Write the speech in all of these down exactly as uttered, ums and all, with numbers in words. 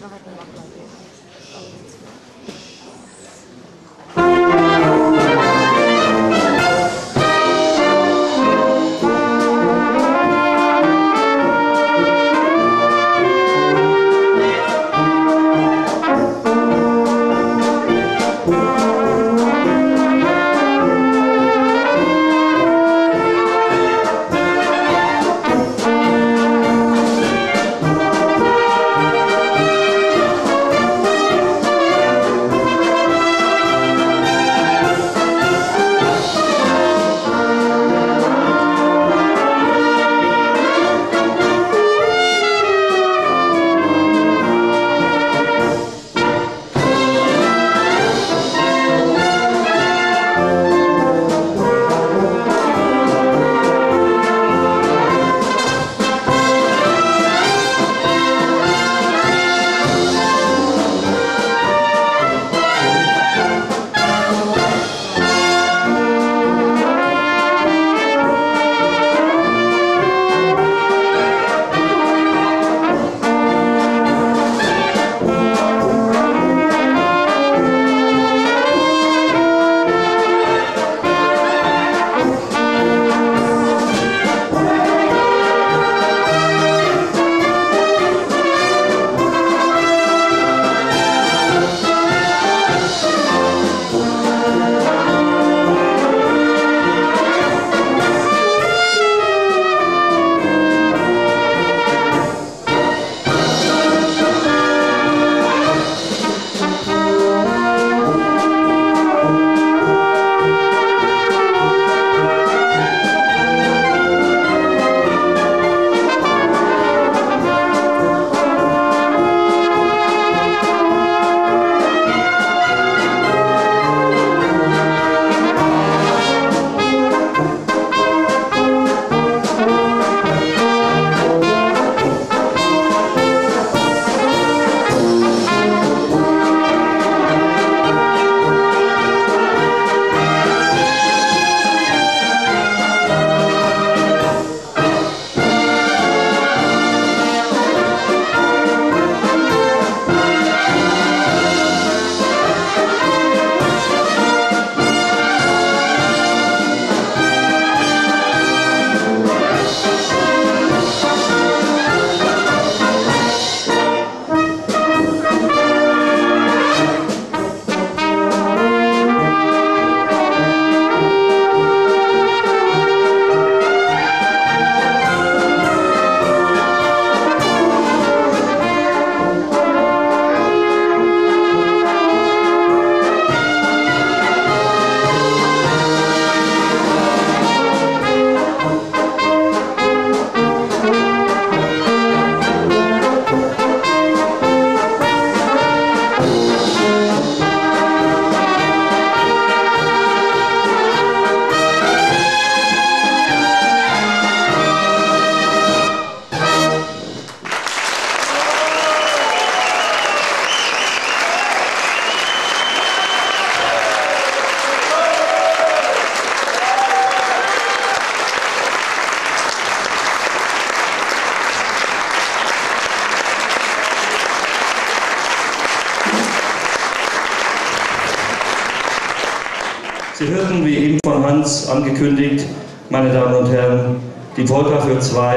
Sie hörten, wie eben von Hans angekündigt, meine Damen und Herren, die Polka für zwei,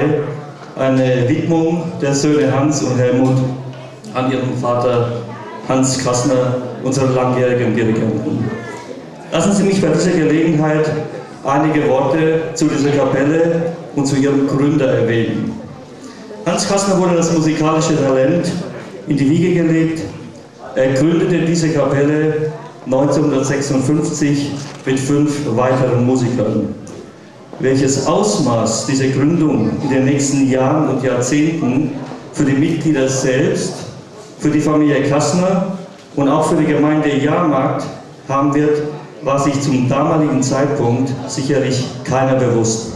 eine Widmung der Söhne Hans und Helmut an ihren Vater Hans Kassner, unseren langjährigen Dirigenten. Lassen Sie mich bei dieser Gelegenheit einige Worte zu dieser Kapelle und zu ihrem Gründer erwähnen. Hans Kassner wurde das musikalische Talent in die Wiege gelegt. Er gründete diese Kapelle neunzehnhundertsechsundfünfzig mit fünf weiteren Musikern. Welches Ausmaß diese Gründung in den nächsten Jahren und Jahrzehnten für die Mitglieder selbst, für die Familie Kassner und auch für die Gemeinde Jahrmarkt haben wird, war sich zum damaligen Zeitpunkt sicherlich keiner bewusst.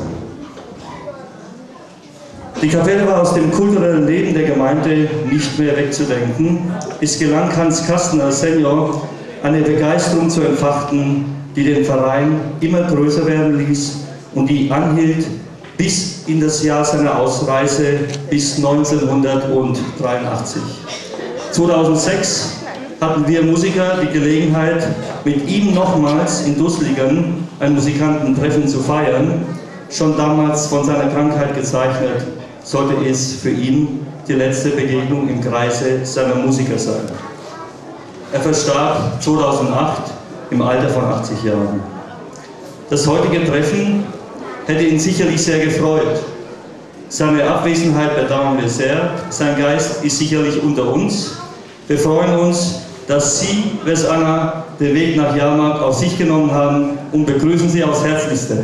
Die Kapelle war aus dem kulturellen Leben der Gemeinde nicht mehr wegzudenken. Es gelang Hans Kassner Senior, eine Begeisterung zu entfachen, die den Verein immer größer werden ließ und die anhielt bis in das Jahr seiner Ausreise, bis neunzehnhundertdreiundachtzig. zweitausendsechs hatten wir Musiker die Gelegenheit, mit ihm nochmals in Dusslingen ein Musikantentreffen zu feiern. Schon damals von seiner Krankheit gezeichnet, sollte es für ihn die letzte Begegnung im Kreise seiner Musiker sein. Er verstarb zweitausendacht im Alter von achtzig Jahren. Das heutige Treffen hätte ihn sicherlich sehr gefreut. Seine Abwesenheit bedauern wir sehr. Sein Geist ist sicherlich unter uns. Wir freuen uns, dass Sie, Wes Anna, den Weg nach Jahrmarkt auf sich genommen haben und begrüßen Sie aufs Herzlichste.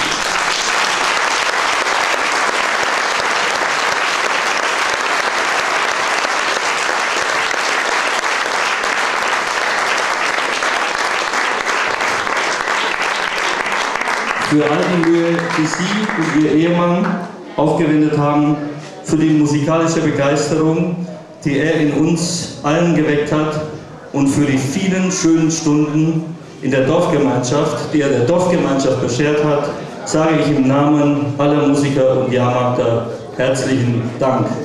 Für all die Mühe, die Sie und Ihr Ehemann aufgewendet haben, für die musikalische Begeisterung, die er in uns allen geweckt hat und für die vielen schönen Stunden in der Dorfgemeinschaft, die er der Dorfgemeinschaft beschert hat, sage ich im Namen aller Musiker und Jahrmarkter herzlichen Dank.